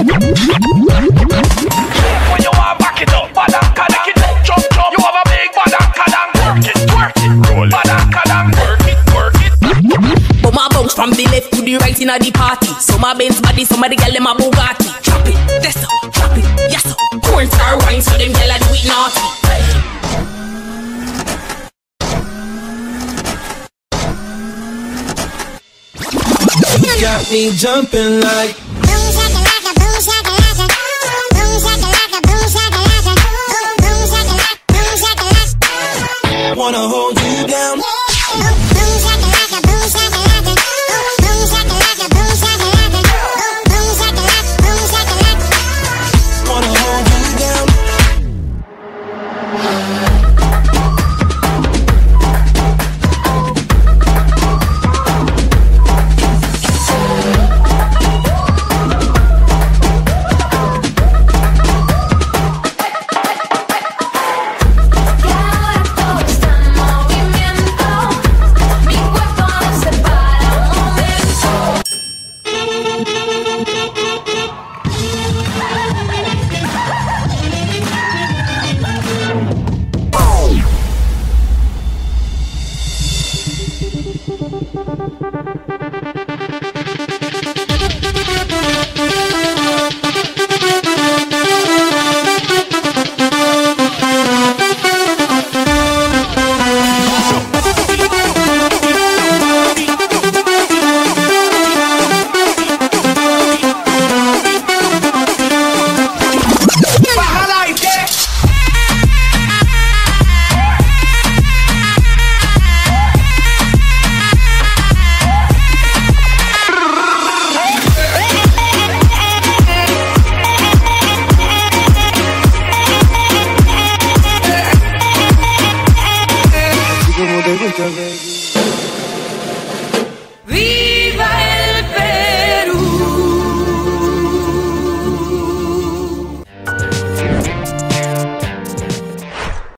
When you want back it up, badang-kadang. It up, jump, jump. You have a big badang-kadang. Work it, roll it. Badang-kadang, work it. But my bounce from the left to the right in the party. So my Benz body, some of the gyal them a Bugatti. Drop it, that's up, drop it, yes up. Corn star wine, so them gyal a do it naughty. You got me jumping like boom shakalaka, boom shakalaka, boom shakalaka, boom shakalaka, boom shakalaka, boom shakalaka. wanna hold you down. Yeah.